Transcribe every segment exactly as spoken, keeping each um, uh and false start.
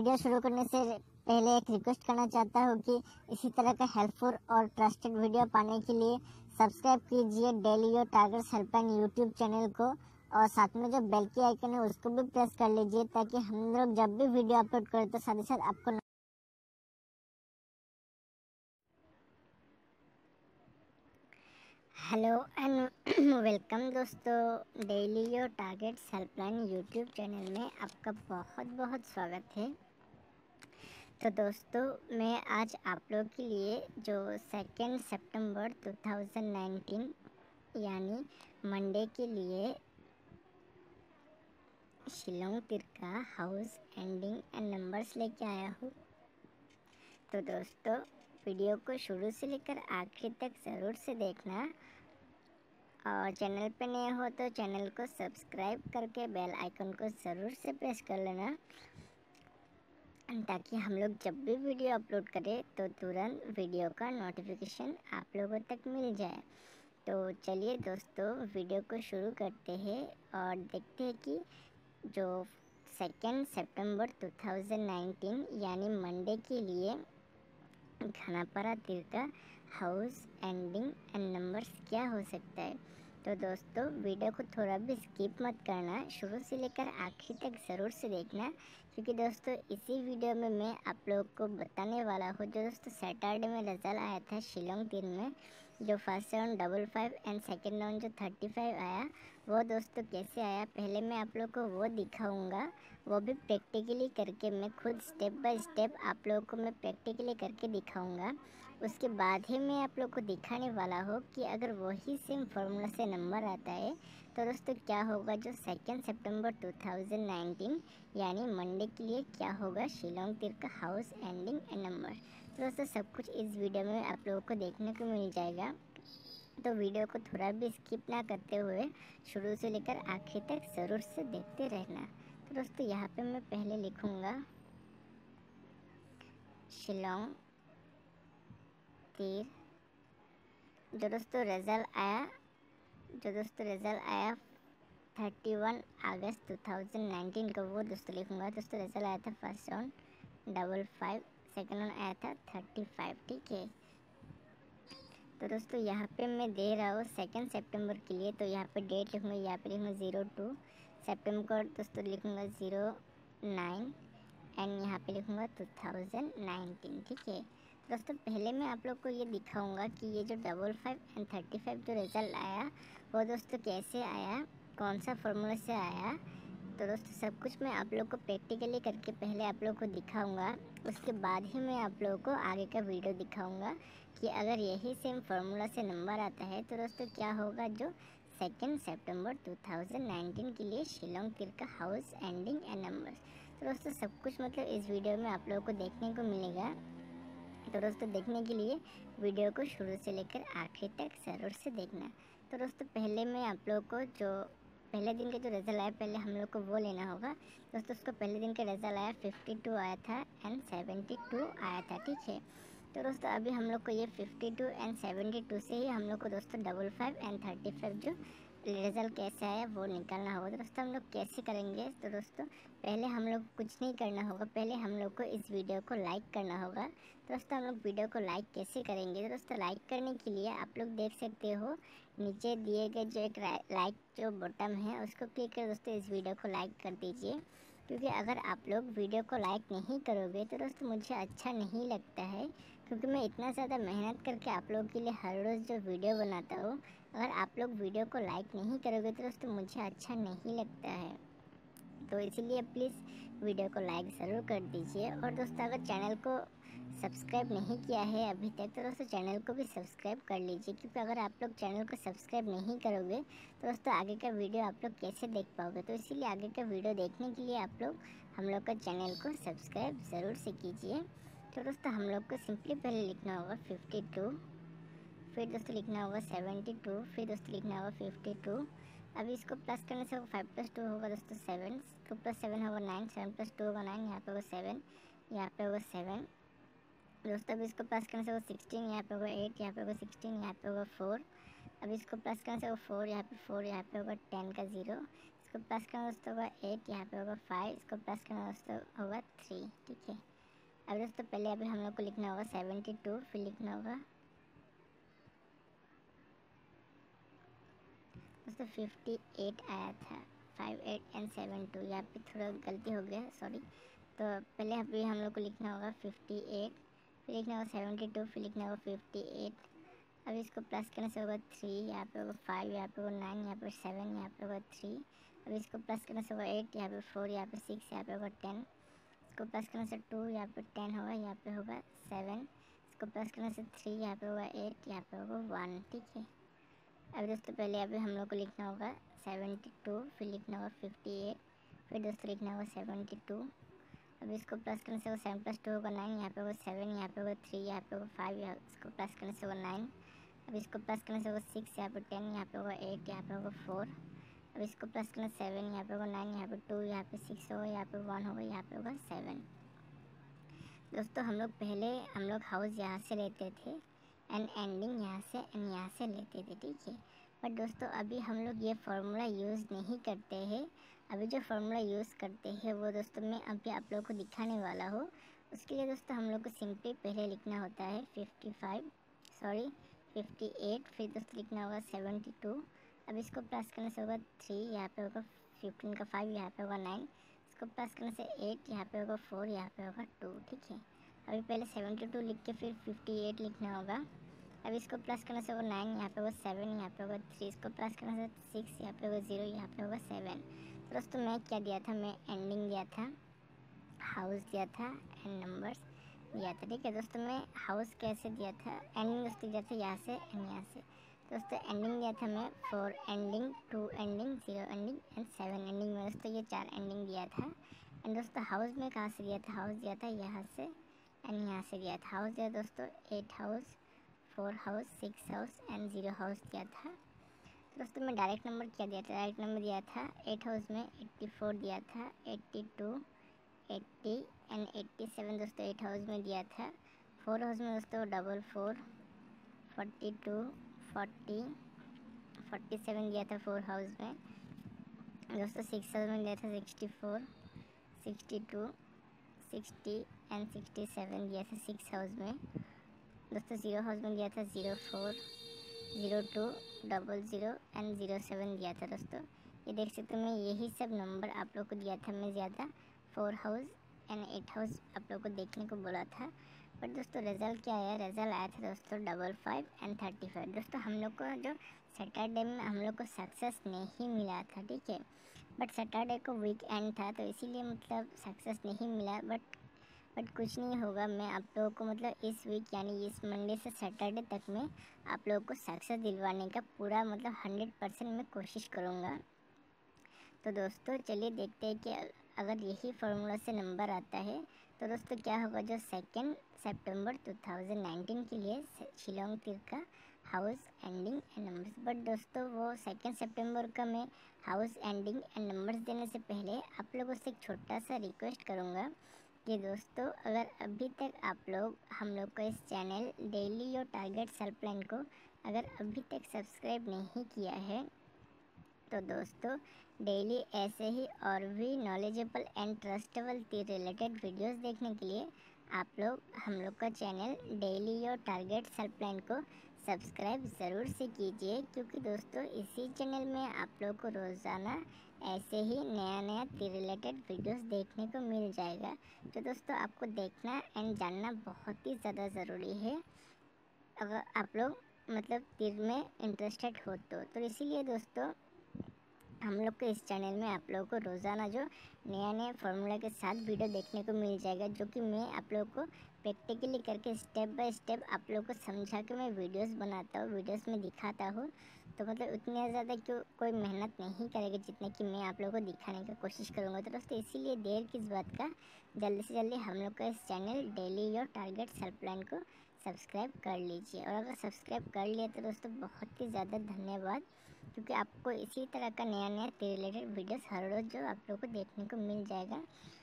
Video शुरू करने से पहले एक रिक्वेस्ट करना चाहता हूँ कि इसी तरह का हेल्पफुल और ट्रस्टेड वीडियो पाने के लिए सब्सक्राइब कीजिए daily your targets helpline YouTube channel को, और साथ में जो बेल की आइकन है उसको भी प्रेस कर लीजिए ताकि हम लोग जब भी वीडियो अपलोड करें तो साथ ही साथ आपको। हेलो एंड वेलकम दोस्तों, daily your targets helpline YouTube channel में आपका बहुत बहुत स्वागत है। तो दोस्तों, मैं आज आप लोग के लिए जो सेकेंड सितंबर दो हज़ार उन्नीस यानी मंडे के लिए शिलोंग तिरका हाउस एंडिंग एंड नंबर्स लेके आया हूँ। तो दोस्तों, वीडियो को शुरू से लेकर आखिर तक ज़रूर से देखना, और चैनल पे नए हो तो चैनल को सब्सक्राइब करके बेल आइकन को ज़रूर से प्रेस कर लेना, ताकि हम लोग जब भी वीडियो अपलोड करें तो तुरंत वीडियो का नोटिफिकेशन आप लोगों तक मिल जाए। तो चलिए दोस्तों, वीडियो को शुरू करते हैं और देखते हैं कि जो सेकेंड सितंबर दो हज़ार उन्नीस यानी मंडे के लिए खानापारा तिरका हाउस एंडिंग एंड नंबर्स क्या हो सकता है। तो दोस्तों, वीडियो को थोड़ा भी स्किप मत करना, शुरू से लेकर आखिर तक ज़रूर से देखना, क्योंकि दोस्तों इसी वीडियो में मैं आप लोग को बताने वाला हूँ जो दोस्तों सैटरडे में रिजल्ट आया था शिलोंग तीन में, जो first round double five and second round जो थर्टी फाइव आया, वो दोस्तों कैसे आया पहले मैं आप लोग को वो दिखाऊंगा। वो भी प्रैक्टिकली करके मैं खुद स्टेप बाय स्टेप आप लोगों को मैं प्रैक्टिकली करके दिखाऊंगा। उसके बाद ही मैं आप लोग को दिखाने वाला हूँ कि अगर वही सेम फार्मूला से नंबर आता है तो दोस्तों क्या होगा जो सेकेंड सितंबर दो हज़ार उन्नीस यानी मंडे के लिए क्या होगा शिलोंग तिरका हाउस एंडिंग एंड नंबर। तो दोस्तों सब कुछ इस वीडियो में आप लोगों को देखने को मिल जाएगा, तो वीडियो को थोड़ा भी स्किप ना करते हुए शुरू से लेकर आखिर तक ज़रूर से देखते रहना। तो दोस्तों यहाँ पे मैं पहले लिखूँगा शिलोंग तीर, जो दोस्तों रिज़ल्ट आया जो दोस्तों रिज़ल्ट आया इकतीस अगस्त दो हज़ार उन्नीस को, वो दोस्तों लिखूँगा। दोस्तों रिज़ल्ट आया था first round double five, second round आया था थर्टी फाइव, ठीक है। तो दोस्तों यहाँ पे मैं दे रहा हूँ सेकेंड सितंबर के लिए, तो यहाँ पे डेट लिखूँगा, यहाँ पे लिखूँगा ज़ीरो टू सितंबर दोस्तों लिखूँगा ज़ीरो नाइन एंड यहाँ पे लिखूँगा टू थाउजेंड नाइनटीन, ठीक है। दोस्तों पहले मैं आप लोग को ये दिखाऊंगा कि ये जो double five and thirty five जो रिज़ल्ट आया वो दोस्तों कैसे आया, कौन सा फार्मूला से आया। तो दोस्तों सब कुछ मैं आप लोग को प्रैक्टिकली करके पहले आप लोग को दिखाऊंगा, उसके बाद ही मैं आप लोगों को आगे का वीडियो दिखाऊंगा कि अगर यही सेम फार्मूला से नंबर आता है तो दोस्तों क्या होगा जो सेकेंड सितंबर दो हज़ार उन्नीस के लिए शिलोंग तिरका हाउस एंडिंग एंड नंबर्स। तो दोस्तों सब कुछ मतलब इस वीडियो में आप लोगों को देखने को मिलेगा। तो दोस्तों देखने के लिए वीडियो को शुरू से लेकर आखिर तक ज़रूर से देखना। तो दोस्तों पहले मैं आप लोगों को जो पहले दिन का जो रिज़ल्ट आया पहले हम लोग को वो लेना होगा। दोस्तों उसको पहले दिन का रिज़ल्ट आया बावन आया था एंड बहत्तर आया था, ठीक है। तो दोस्तों अभी हम लोग को ये बावन एंड बहत्तर से ही हम लोग को दोस्तों double five and thirty five जो रिज़ल्ट कैसे आया वो निकालना होगा। तो दोस्तों हम लोग कैसे करेंगे, तो दोस्तों पहले हम लोग कुछ नहीं करना होगा, पहले हम लोग को इस वीडियो को लाइक करना होगा। दोस्तों हम लोग वीडियो को लाइक कैसे करेंगे, तो दोस्तों लाइक करने के लिए आप लोग देख सकते हो नीचे दिए गए जो एक लाइक जो बटन है उसको क्लिक कर दोस्तों इस वीडियो को लाइक कर दीजिए, क्योंकि अगर आप लोग वीडियो को लाइक नहीं करोगे तो दोस्तों मुझे अच्छा नहीं लगता है, क्योंकि मैं इतना ज़्यादा मेहनत करके आप लोगों के लिए हर रोज़ जो वीडियो बनाता हूँ, अगर आप लोग वीडियो को लाइक नहीं करोगे तो दोस्तों मुझे अच्छा नहीं लगता है। तो इसीलिए प्लीज़ वीडियो को लाइक ज़रूर कर दीजिए, और दोस्तों अगर चैनल को सब्सक्राइब नहीं किया है अभी तक तो दोस्तों चैनल को भी सब्सक्राइब कर लीजिए, क्योंकि अगर आप लोग चैनल को सब्सक्राइब नहीं करोगे तो दोस्तों आगे का वीडियो आप लोग कैसे देख पाओगे। तो इसीलिए आगे का वीडियो देखने के लिए आप लोग हम लोग का चैनल को सब्सक्राइब ज़रूर से कीजिए। तो दोस्तों हम लोग को सिंपली पहले लिखना होगा फिफ्टी टू, फिर दोस्तों लिखना होगा सेवेंटी टू, फिर दोस्तों लिखना होगा फिफ्टी टू। अभी इसको प्लस करने से फाइव प्लस टू होगा दोस्तों सेवन, टू प्लस सेवन होगा नाइन, सेवन प्लस टू होगा नाइन, यहाँ पे होगा सेवन, यहाँ पे होगा सेवन। दोस्तों अभी इसको प्लस करने से वो सिक्सटीन, यहाँ पे होगा एट, यहाँ पे होगा सिक्सटीन, यहाँ पे होगा फोर। अभी इसको प्लस करने से वो फोर, यहाँ पे फोर, यहाँ पे होगा टेन का ज़ीरो। इसको इसको प्लस करना दोस्तों होगा एट, यहाँ पे होगा फाइव, इसको प्लस करना दोस्तों होगा थ्री। ठीक है, अब दोस्तों पहले अभी हम लोग को लिखना होगा सेवेंटी टू, फिर लिखना होगा दोस्तों फिफ्टी एट आया था, five eight and seven two, यहाँ पे थोड़ा गलती हो गया, सॉरी। तो पहले अभी हम लोग को लिखना होगा फिफ्टी एट, फिर लिखना होगा सेवेंटी टू, फिर लिखना होगा फिफ्टी एट। अब इसको प्लस करने से होगा थ्री, यहाँ पे होगा फाइव, यहाँ पे होगा नाइन, यहाँ पे सेवन, यहाँ पे होगा थ्री। अब इसको प्लस करने से होगा एट, यहाँ पे फोर, यहाँ पे सिक्स, यहाँ पे होगा टेन। इसको प्लस करने से टू, यहाँ पे टेन होगा, यहाँ पे होगा सेवन। इसको प्लस करने से थ्री, यहाँ पे होगा एट, यहाँ पे होगा वन। ठीक है, अब दोस्तों पहले अभी हम लोग को लिखना होगा सेवेंटी टू, फिर लिखना होगा फिफ्टी एट, फिर दोस्तों लिखना होगा सेवेंटी टू। अब इसको प्लस करने से वो सेवन प्लस टू होगा नाइन, यहाँ पे होगा सेवन, यहाँ पे होगा थ्री, यहाँ पे होगा फाइव, यहाँ इसको प्लस करने से होगा नाइन। अब इसको प्लस करने से होगा सिक्स, यहाँ पे टेन, यहाँ पे होगा एट, यहाँ पे होगा फोर। अब इसको प्लस करना सेवन, यहाँ पे होगा नाइन, यहाँ पे टू, यहाँ पे सिक्स होगा, यहाँ पे वन होगा, यहाँ पे होगा सेवन। दोस्तों हम लोग पहले हम लोग हाउस यहाँ से लेते थे एंड एंडिंग यहाँ से एंड यहाँ से लेते थे। ठीक है, बट दोस्तों अभी हम लोग ये फार्मूला यूज़ नहीं करते हैं। अभी जो फार्मूला यूज़ करते हैं वो दोस्तों मैं अभी आप लोगों को दिखाने वाला हूँ। उसके लिए दोस्तों हम लोग को सिंपली पहले लिखना होता है fifty five, sorry fifty eight, फिर दोस्तों लिखना होगा सेवेंटी टू। अब इसको प्लस करने से होगा थ्री, यहाँ पे होगा फिफ्टीन का फाइव, यहाँ पे होगा नाइन। इसको प्लस करने से एट, यहाँ पे होगा फोर, यहाँ पे होगा टू। ठीक है, अभी पहले सेवेंटी टू लिख के फिर फिफ्टी एट लिखना होगा। अब इसको प्लस करने से होगा नाइन, यहाँ पे होगा सेवन, यहाँ पे होगा थ्री। इसको प्लस करने से सिक्स, यहाँ पे होगा ज़ीरो, यहाँ पे होगा सेवन। तो दोस्तों मैं क्या दिया था, मैं एंडिंग दिया था, हाउस दिया था एंड नंबर्स दिया था। ठीक है दोस्तों, मैं हाउस कैसे दिया था, एंडिंग दोस्तों दिया था यहाँ से एंड यहाँ से। दोस्तों एंडिंग दिया था मैं four ending, two ending, zero ending and seven ending में दोस्तों ये चार एंडिंग दिया था। एंड दोस्तों हाउस में कहाँ से दिया था, हाउस दिया था यहाँ से एंड यहाँ से दिया था। हाउस दिया दोस्तों eight house, four house, six house and zero house दिया था। तो दोस्तों मैं डायरेक्ट नंबर क्या दिया था, डायरेक्ट नंबर दिया था एट हाउस में एट्टी फोर दिया था, eighty two, eighty and eighty seven दोस्तों एट हाउस में दिया था। फोर हाउस में दोस्तों double four, forty two, forty, forty seven दिया था फोर हाउस में। दोस्तों सिक्स हाउस में दिया था sixty four, sixty two, sixty and sixty seven दिया था सिक्स हाउस में। दोस्तों ज़ीरो हाउस में दिया था zero four, zero two, double zero and zero seven दिया था। दोस्तों ये देख सकते हो, मैं यही सब नंबर आप लोग को दिया था। मैं ज़्यादा four house and eight house आप लोग को देखने को बोला था, बट दोस्तों रिज़ल्ट क्या आया, रिज़ल्ट आया था दोस्तों double five and thirty five. दोस्तों हम लोग को जो सैटरडे में हम लोग को सक्सेस नहीं मिला था, ठीक है, बट सैटरडे को वीक एंड था तो इसीलिए मतलब सक्सेस नहीं मिला। बट बट कुछ नहीं होगा, मैं आप लोगों को मतलब इस वीक यानी इस मंडे से सैटरडे तक में आप लोगों को सक्सेस दिलवाने का पूरा मतलब हंड्रेड परसेंट मैं कोशिश करूँगा। तो दोस्तों चलिए देखते हैं कि अगर यही फार्मूला से नंबर आता है तो दोस्तों क्या होगा। जो सेकेंड सितंबर टू थाउजेंड नाइनटीन के लिए शिलोंग तीर का house ending and numbers, but दोस्तों वो सेकेंड सितंबर का मैं हाउस एंडिंग एंड नंबर्स देने से पहले आप लोगों से एक छोटा सा रिक्वेस्ट करूँगा कि दोस्तों अगर अभी तक आप लोग हम लोग का इस channel daily your target self plan को अगर अभी तक सब्सक्राइब नहीं किया है तो दोस्तों डेली ऐसे ही और भी नॉलेजेबल एंड ट्रस्टेबल तीर रिलेटेड वीडियोस देखने के लिए आप लोग हम लोग का channel daily your target self plan को सब्सक्राइब ज़रूर से कीजिए, क्योंकि दोस्तों इसी चैनल में आप लोग को रोज़ाना ऐसे ही नया नया तीर रिलेटेड वीडियोस देखने को मिल जाएगा। तो दोस्तों आपको देखना एंड जानना बहुत ही ज़्यादा ज़रूरी है अगर आप लोग मतलब तीर में इंटरेस्टेड हो तो, तो इसीलिए दोस्तों हम लोग के इस चैनल में आप लोगों को रोज़ाना जो नया नया फार्मूला के साथ वीडियो देखने को मिल जाएगा, जो कि मैं आप लोगों को प्रैक्टिकली करके स्टेप बाय स्टेप आप लोगों को समझा के मैं वीडियोस बनाता हूँ, वीडियोस में दिखाता हूँ। तो मतलब उतनी ज़्यादा क्यों कोई मेहनत नहीं करेगा जितना कि मैं आप लोगों को दिखाने की कोशिश करूँगा। तो दोस्तों इसीलिए देर किस बात का, जल्दी से जल्दी हम लोग का इस channel daily your target self plan को सब्सक्राइब कर लीजिए। और अगर सब्सक्राइब कर लिया तो दोस्तों बहुत ही ज़्यादा धन्यवाद, क्योंकि आपको इसी तरह का नया नया रिलेटेड वीडियोस हर रोज़ जो आप लोगों को देखने को मिल जाएगा।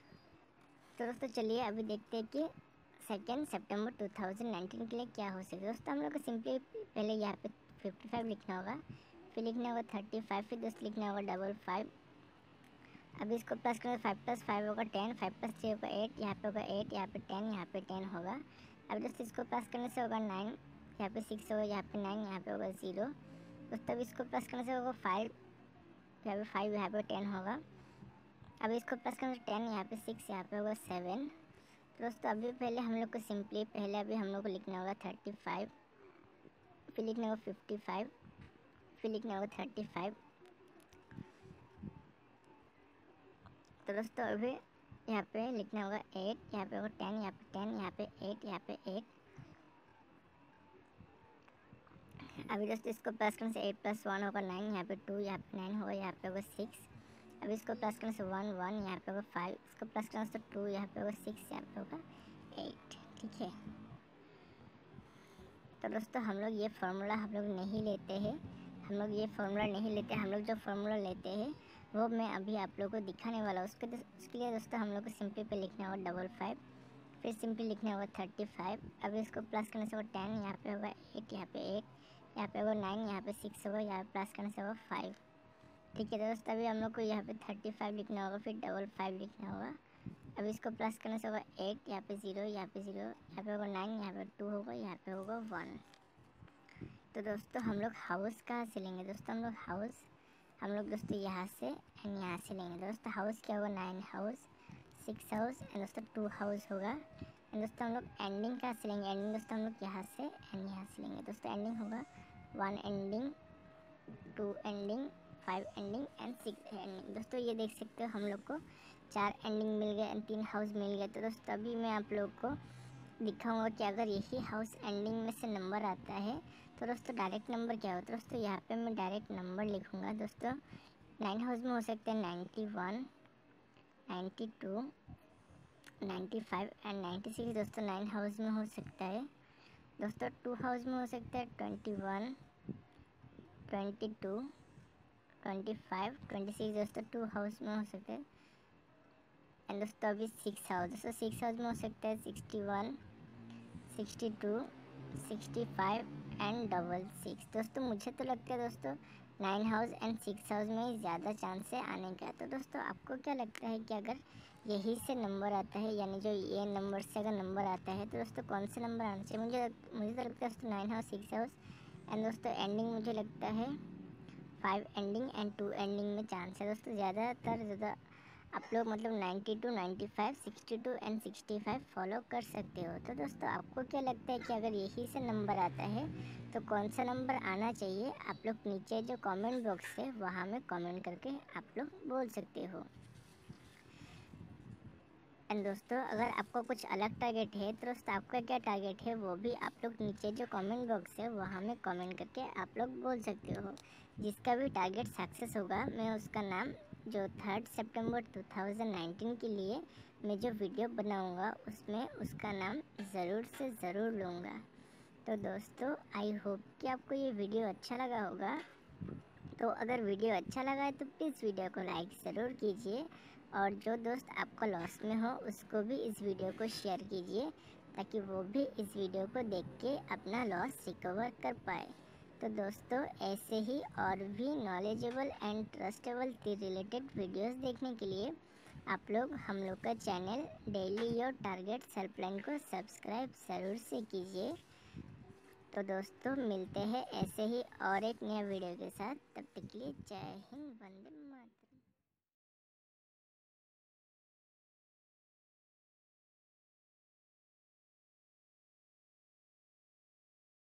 तो दोस्तों चलिए अभी देखते हैं कि सेकेंड सितंबर टू थाउजेंड नाइनटीन के लिए क्या हो सकता है। दोस्तों हम लोग को सिंपली पहले यहाँ पे फिफ्टी फाइव लिखना होगा, फिर लिखना होगा थर्टी फाइव, फिर दोस्तों लिखना होगा डबल फाइव, अभी इसको प्लस करेंगे, फाइव प्लस फाइव होगा टेन, फाइव प्लस थ्री होगा एट, यहाँ पे होगा एट, यहाँ पे टेन, यहाँ पे टेन होगा। अब दोस्तों इसको प्लस करने से होगा नाइन, यहाँ पे सिक्स होगा, यहाँ पे नाइन, यहाँ पे होगा ज़ीरो। दोस्तों अब इसको प्लस करने से होगा फाइव, यहाँ पे फाइव, यहाँ पे टेन होगा। अब इसको प्लस करने से टेन, यहाँ पे सिक्स, यहाँ पे होगा सेवन। तो दोस्तों अभी पहले हम लोग को सिंपली पहले अभी हम लोग को लिखना होगा थर्टी फाइव, फिर लिखना होगा फिफ्टी फाइव, फिर लिखना होगा थर्टी फाइव। तो दोस्तों अभी यहाँ पे लिखना होगा एट, यहाँ पे होगा टेन, यहाँ पे टेन, यहाँ पे एट, यहाँ पे एट। अभी दोस्तों इसको प्लस करने से एट प्लस वन होगा नाइन, यहाँ पे टू, यहाँ पे नाइन होगा, यहाँ पे होगा सिक्स। अभी इसको प्लस करने से वन वन, यहाँ पे होगा फाइव, इसको प्लस करने से टू, यहाँ पे होगा सिक्स, यहाँ पे होगा एट। ठीक है, तो दोस्तों हम लोग ये फार्मूला हम लोग नहीं लेते हैं, हम लोग ये फार्मूला नहीं लेते हम लोग जो फार्मूला लेते हैं वो मैं अभी आप लोगों को दिखाने वाला हूँ। उसके उसके लिए दोस्तों हम लोग को सिंपली पे लिखना होगा डबल फाइव, फिर सिंपली लिखना होगा थर्टी फाइव। अभी इसको प्लस करने से होगा टेन, यहाँ पे होगा एट, यहाँ पे एट, यहाँ पे होगा नाइन, यहाँ पे सिक्स होगा, यहाँ पे प्लस करने से होगा फाइव। ठीक है दोस्तों, अभी हम लोग को यहाँ पे थर्टी फाइव लिखना होगा, फिर डबल फाइव लिखना होगा। अभी इसको प्लस करने से होगा एट, यहाँ पे ज़ीरो, यहाँ पे ज़ीरो, यहाँ पे होगा नाइन, यहाँ पे टू होगा, यहाँ पे होगा वन। तो दोस्तों हम लोग हाउस कहाँ से लेंगे? दोस्तों हम लोग हाउस हम लोग दोस्तों यहाँ से एंड यहाँ से लेंगे। दोस्तों हाउस क्या होगा? Nine house, six house and दोस्तों टू हाउस होगा। एंड दोस्तों हम लोग एंडिंग कहाँ से लेंगे? एंडिंग दोस्तों हम लोग यहाँ से एंड यहाँ से लेंगे। दोस्तों एंडिंग होगा one ending, two ending, five ending and six ending. दोस्तों ये देख सकते हो हम लोग को चार एंडिंग मिल गए एंड तीन हाउस मिल गए। तो दोस्तों अभी मैं आप लोग को दिखाऊंगा कि अगर यही हाउस एंडिंग में से नंबर आता है तो दोस्तों डायरेक्ट नंबर क्या होता है। दोस्तों यहाँ पे मैं डायरेक्ट नंबर लिखूँगा। दोस्तों नाइन हाउस में हो सकते हैं ninety one, ninety two, ninety five and ninety six. दोस्तों नाइन हाउस में हो सकता है। दोस्तों टू हाउस में हो सकता है twenty one, twenty two, twenty five, twenty six. दोस्तों टू हाउस में हो सकता है। एंड दोस्तों अभी सिक्स हाउस, दोस्तों सिक्स हाउस में हो सकता है sixty one, sixty two, sixty five and double six. दोस्तों मुझे तो लगता है दोस्तों nine house and six house में ज़्यादा चांस है आने का। तो दोस्तों आपको क्या लगता है कि अगर यही से नंबर आता है, यानी जो ये नंबर से अगर नंबर आता है तो दोस्तों कौन से नंबर आना चाहिए? मुझे मुझे तो लगता है दोस्तों nine house, six house and दोस्तों एंडिंग मुझे लगता है five ending and two ending में चांस है। दोस्तों ज़्यादातर ज़्यादा आप लोग मतलब ninety two, ninety five, sixty two and sixty five follow कर सकते हो। तो दोस्तों आपको क्या लगता है कि अगर यही से नंबर आता है तो कौन सा नंबर आना चाहिए? आप लोग नीचे जो कमेंट बॉक्स है वहाँ में कमेंट करके आप लोग बोल सकते हो। एंड दोस्तों अगर आपको कुछ अलग टारगेट है तो दोस्तों आपका क्या टारगेट है वो भी आप लोग नीचे जो कमेंट बॉक्स है वहाँ में कमेंट करके आप लोग बोल सकते हो। जिसका भी टारगेट सक्सेस होगा मैं उसका नाम जो थर्ड सितंबर टू थाउजेंड नाइनटीन के लिए मैं जो वीडियो बनाऊंगा उसमें उसका नाम ज़रूर से ज़रूर लूँगा। तो दोस्तों आई होप कि आपको ये वीडियो अच्छा लगा होगा। तो अगर वीडियो अच्छा लगा है तो प्लीज़ वीडियो को लाइक ज़रूर कीजिए और जो दोस्त आपका लॉस में हो उसको भी इस वीडियो को शेयर कीजिए ताकि वो भी इस वीडियो को देख के अपना लॉस रिकवर कर पाए। तो दोस्तों ऐसे ही और भी knowledgeable and trustable related videos देखने के लिए आप लोग हम लोग का channel daily your target helpline को सब्सक्राइब ज़रूर से कीजिए। तो दोस्तों मिलते हैं ऐसे ही और एक नया वीडियो के साथ। तब तक के लिए जय हिंद, वंदे मातरम।